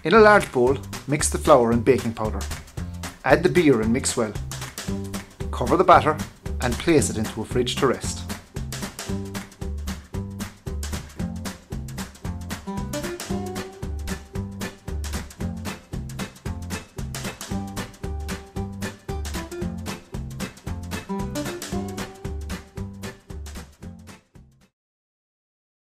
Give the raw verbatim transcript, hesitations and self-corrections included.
In a large bowl, mix the flour and baking powder. Add the beer and mix well. Cover the batter and place it into a fridge to rest.